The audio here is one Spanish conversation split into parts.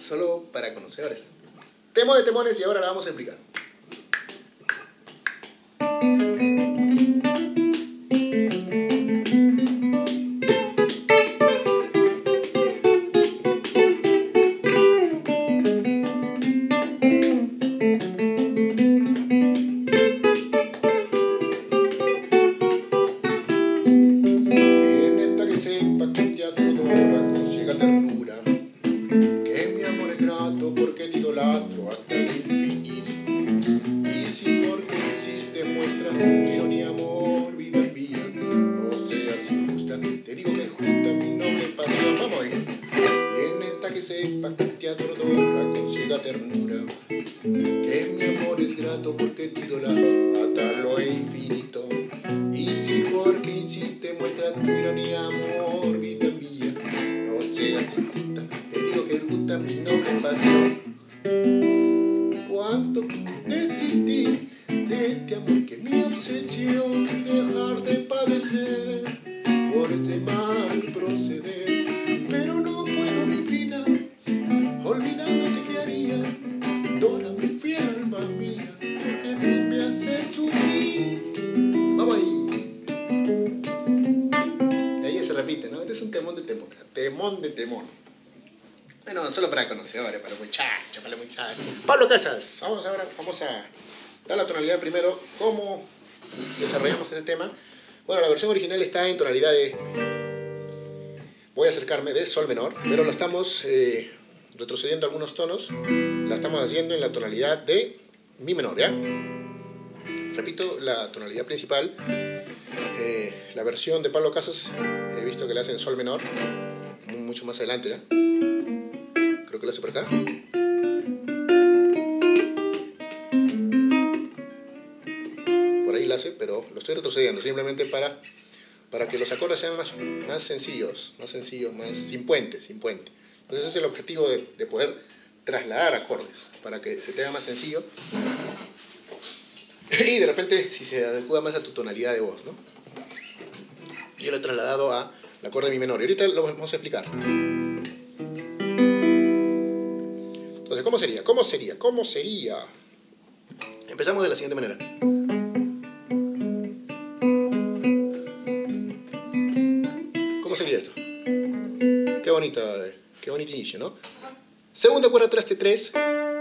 solo para conocedores. Temón de temones y ahora la vamos a explicar. Hasta el infinito. Y si porque insiste muestra que ni amor, vida mía, no seas injusta, te digo que justa mi noble pasión. Vamos a ir. Bien esta que sepa que te adoro con ciega ternura, que mi amor es grato porque te idolatro hasta lo infinito. Y si porque insiste muestra tu ironía, amor, vida mía, no seas injusta, te digo que justa mi noble pasión. Cuánto desistir de este amor que es mi obsesión y dejar de padecer por este mal proceder. Pero no puedo mi vida olvidándote que haría. Dórame fiel alma mía porque tú me haces sufrir. Vamos ahí. Y ahí se repite, ¿no? Este es un temón de temón. Temón de temón. Bueno, solo para conocedores, para los muchachos, para los muchachos. Pablo Casas, vamos a dar la tonalidad primero. ¿Cómo desarrollamos este tema? Bueno, la versión original está en tonalidad de... Voy a acercarme de sol menor, pero lo estamos retrocediendo algunos tonos. La estamos haciendo en la tonalidad de mi menor, ¿ya? Repito, la tonalidad principal. La versión de Pablo Casas he visto que la hace en sol menor, mucho más adelante, ¿ya? Creo que lo hace por acá. Por ahí la hace, pero lo estoy retrocediendo simplemente para que los acordes sean más sencillos, más sin puente. Entonces ese es el objetivo de poder trasladar acordes, para que se te haga más sencillo. Y de repente, si se adecua más a tu tonalidad de voz, ¿no? Yo lo he trasladado al acorde de mi menor. Y ahorita lo vamos a explicar. Entonces, ¿cómo sería? Empezamos de la siguiente manera. ¿Cómo sería esto? Qué bonito inicio, ¿no? Segunda cuerda traste 3,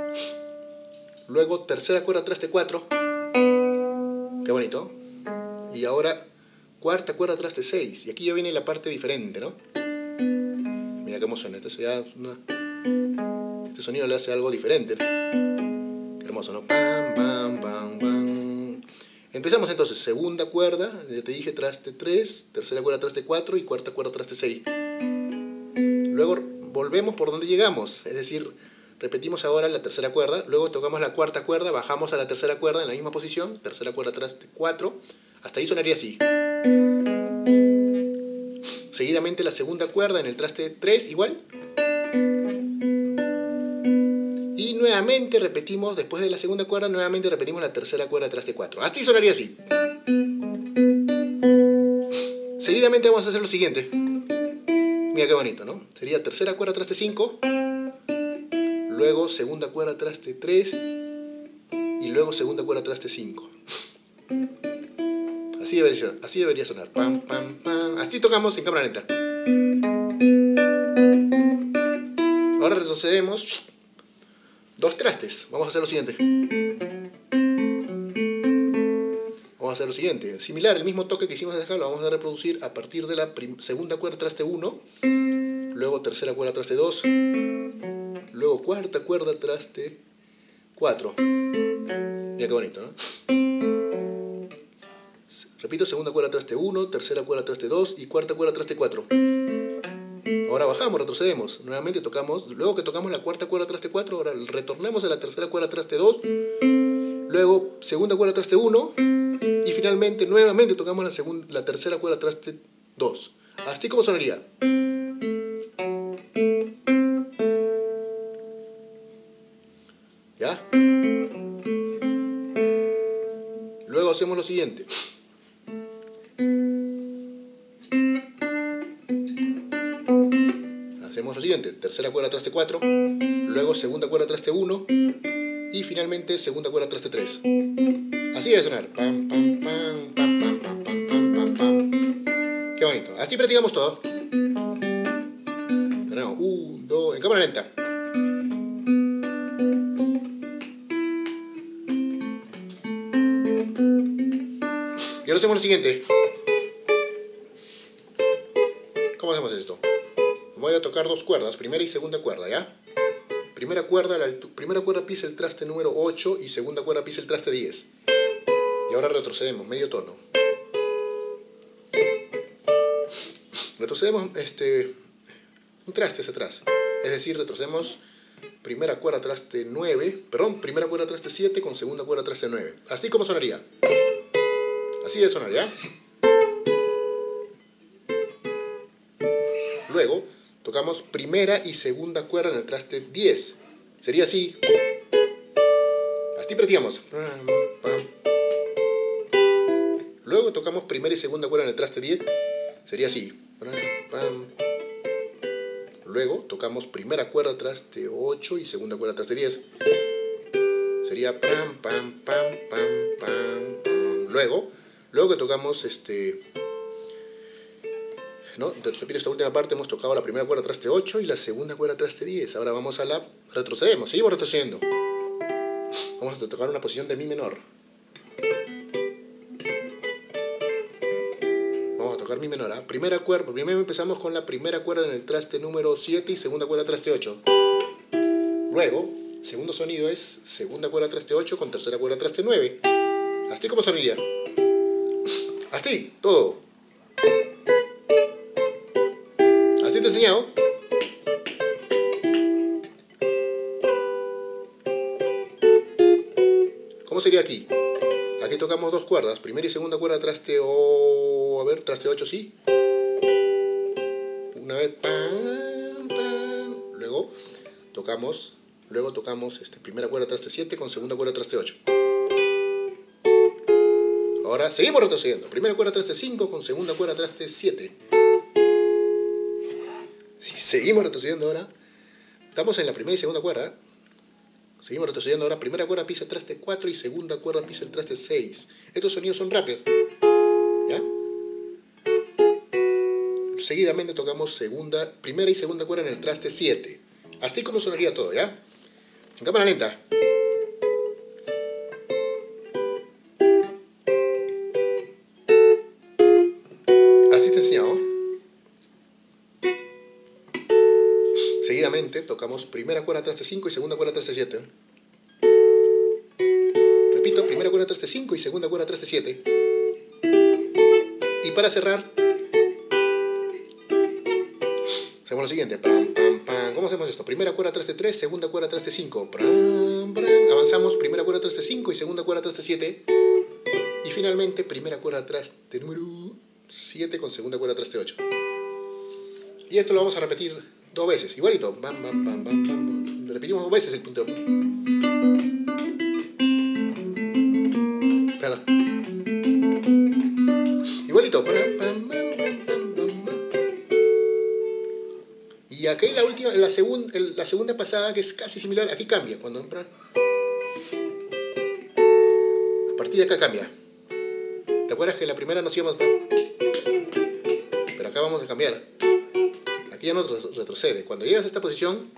luego tercera cuerda traste 4. Qué bonito. Y ahora cuarta cuerda traste 6. Y aquí ya viene la parte diferente, ¿no? Mira cómo suena. Esto ya es Este sonido le hace algo diferente. Qué hermoso, ¿no? Pam, pam, pam, pam. Empezamos entonces. Segunda cuerda, ya te dije, traste 3. Tercera cuerda, traste 4. Y cuarta cuerda, traste 6. Luego volvemos por donde llegamos. Es decir, repetimos ahora la tercera cuerda. Luego tocamos la cuarta cuerda. Bajamos a la tercera cuerda en la misma posición. Tercera cuerda, traste 4. Hasta ahí sonaría así. Seguidamente la segunda cuerda en el traste 3, igual. Y nuevamente repetimos, después de la segunda cuerda, nuevamente repetimos la tercera cuerda traste 4. Así sonaría así. Seguidamente vamos a hacer lo siguiente. Mira qué bonito, ¿no? Sería tercera cuerda traste 5, luego segunda cuerda traste 3 y luego segunda cuerda traste 5. Así debería sonar. Pam, pam, pam. Así tocamos en cámara lenta. Ahora retrocedemos 2 trastes. Vamos a hacer lo siguiente. Similar, el mismo toque que hicimos acá lo vamos a reproducir a partir de la segunda cuerda traste 1, luego tercera cuerda traste 2, luego cuarta cuerda traste 4. Mira qué bonito, ¿no? Repito, segunda cuerda traste 1, tercera cuerda traste 2 y cuarta cuerda traste 4. Ahora bajamos, retrocedemos, nuevamente tocamos, luego que tocamos la cuarta cuerda traste 4, ahora retornamos a la tercera cuerda traste 2, luego segunda cuerda traste 1 y finalmente nuevamente tocamos la tercera cuerda traste 2. Así como sonaría. ¿Ya? Luego hacemos lo siguiente. siguiente, tercera cuerda traste 4, luego segunda cuerda traste 1 y finalmente segunda cuerda traste 3. Así debe sonar. Pam, pam, pam, pam, pam, pam, pam, pam, pam, pam. Qué bonito. Así practicamos todo. De nuevo, 1, 2, en cámara lenta. Y ahora hacemos lo siguiente. ¿Cómo hacemos esto? Voy a tocar dos cuerdas, primera y segunda cuerda, ¿ya? Primera cuerda pisa el traste número 8 y segunda cuerda pisa el traste 10. Y ahora retrocedemos, medio tono. Retrocedemos un traste hacia atrás. Es decir, retrocedemos primera cuerda traste 9, perdón, primera cuerda traste 7 con segunda cuerda traste 9. Así como sonaría. Así de sonar, ¿ya? Luego tocamos primera y segunda cuerda en el traste 10. Sería así. Así practicamos. Luego tocamos primera y segunda cuerda en el traste 10. Sería así. Luego tocamos primera cuerda traste 8 y segunda cuerda traste 10. Sería pam, pam, pam, pam, pam, pam. Luego que tocamos ¿no? Repito esta última parte, hemos tocado la primera cuerda traste 8 y la segunda cuerda traste 10. Ahora vamos a la... retrocedemos, seguimos retrocediendo. Vamos a tocar una posición de mi menor. Vamos a tocar mi menor, ¿eh? Primera cuerda, primero empezamos con la primera cuerda en el traste número 7 y segunda cuerda traste 8. Luego, segundo sonido es segunda cuerda traste 8 con tercera cuerda traste 9. Así como sonaría. Así, todo. Así te he enseñado. ¿Cómo sería aquí? Aquí tocamos dos cuerdas, primera y segunda cuerda traste traste 8, sí. Una vez, pam, pam. Luego tocamos primera cuerda traste 7 con segunda cuerda traste 8. Ahora seguimos retrocediendo. Primera cuerda traste 5 con segunda cuerda traste 7. Seguimos retrocediendo ahora. Estamos en la primera y segunda cuerda. Seguimos retrocediendo ahora. Primera cuerda pisa el traste 4 y segunda cuerda pisa el traste 6. Estos sonidos son rápidos. ¿Ya? Seguidamente tocamos primera y segunda cuerda en el traste 7. Así como sonaría todo, ¿ya? En cámara lenta. Seguidamente tocamos primera cuerda traste 5 y segunda cuerda traste 7. Repito, primera cuerda traste 5 y segunda cuerda traste 7. Y para cerrar, hacemos lo siguiente. Pam, pam, pam. ¿Cómo hacemos esto? Primera cuerda traste 3, segunda cuerda traste 5. Pam, pam. Avanzamos, primera cuerda traste 5 y segunda cuerda traste 7. Y finalmente, primera cuerda traste número 7 con segunda cuerda traste 8. Y esto lo vamos a repetir dos veces, igualito. Bam, bam, bam, bam, bam. Repetimos dos veces el punteo. Espera. Igualito. Y aquí la segunda pasada, que es casi similar, aquí cambia. A partir de acá cambia. ¿Te acuerdas que la primera nos íbamos? Pero acá vamos a cambiar. Aquí ya no retrocede. Cuando llegas a esta posición,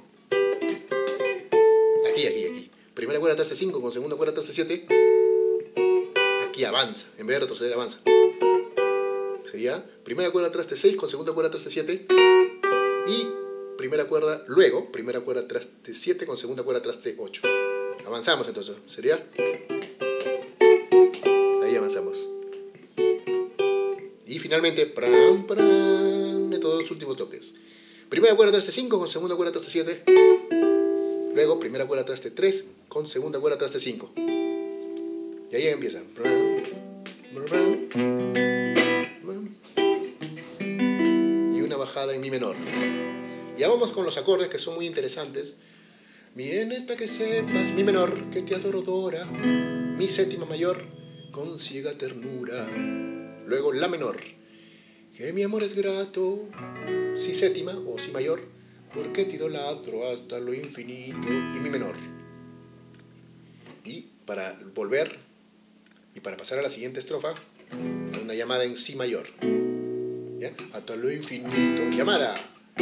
aquí. Primera cuerda traste 5 con segunda cuerda traste 7. Aquí avanza. En vez de retroceder, avanza. Sería primera cuerda traste 6 con segunda cuerda traste 7. Y primera cuerda traste 7 con segunda cuerda traste 8. Avanzamos entonces. Sería... Ahí avanzamos. Y finalmente, pram, pram, de todos los últimos toques. Primera cuerda traste 5 con segunda cuerda traste 7. Luego primera cuerda traste 3 con segunda cuerda traste 5. Y ahí empieza. Y una bajada en mi menor. Ya vamos con los acordes, que son muy interesantes. Viene para que sepas, mi menor, que te adoro, Dora. Mi séptima mayor, con ciega ternura. Luego la menor, que mi amor es grato. Si séptima o si mayor, porque te idolatro hasta lo infinito, y mi menor. Y para volver y para pasar a la siguiente estrofa, hay una llamada en si mayor. ¿Ya? Hasta lo infinito, llamada.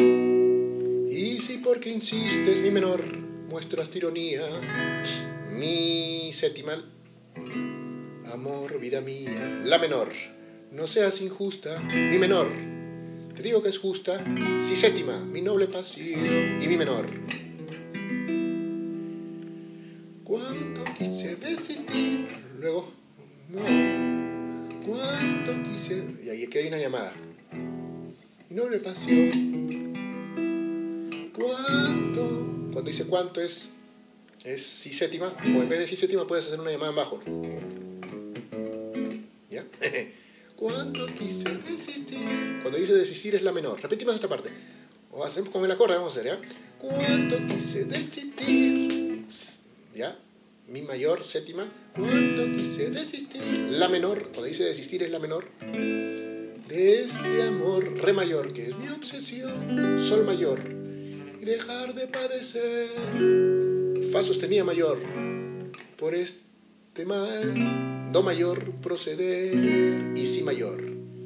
Y si porque insistes, mi menor, muestras tironía, mi séptima, amor, vida mía, la menor, no seas injusta, mi menor, te digo que es justa, si séptima, mi noble pasión, y mi menor. Cuánto quise desistir, luego, no, cuánto quise, y ahí aquí hay una llamada, mi noble pasión, cuánto, cuando dice cuánto es si séptima, o en vez de si séptima puedes hacer una llamada en bajo. ¿Ya? Cuánto quise desistir. Cuando dice desistir es la menor. Repetimos esta parte. O hacemos con el acorde, vamos a hacer, ¿ya? Cuánto quise desistir. ¿Ya? Mi mayor, séptima. Cuánto quise desistir. La menor. Cuando dice desistir es la menor. De este amor, re mayor, que es mi obsesión. Sol mayor. Y dejar de padecer. Fa sostenida mayor. Por este mal, do mayor, proceder, y si mayor.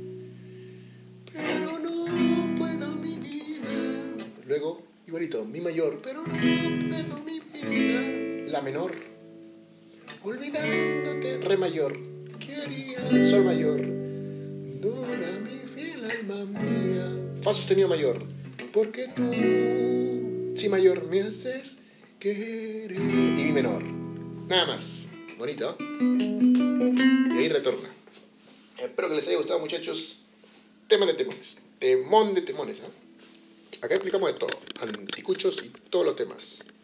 Pero no puedo mi vida. Luego, igualito, mi mayor, pero no puedo mi vida. La menor, olvidándote, re mayor. ¿Qué haría? Sol mayor. Dora mi fiel alma mía. Fa sostenido mayor. Porque tú, si mayor, me haces querer. Y mi menor. Nada más. Bonito. Y ahí retorna. Espero que les haya gustado, muchachos. Tema de temones. Temón de temones. Acá explicamos de todo. Anticuchos y todos los temas.